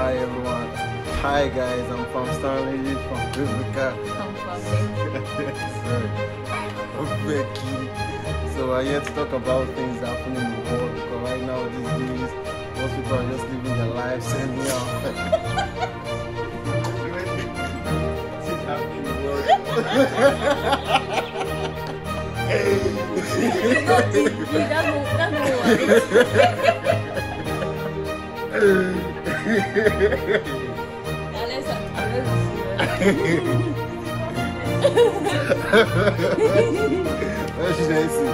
Hi everyone. Hi guys, I'm from Stanley, from Africa. I'm Becky. So we're here to talk about things happening in the world because right now these days most people are just living their lives and things happening in the world. What should I say?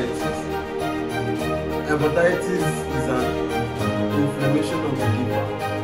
Hepatitis is an inflammation of the liver.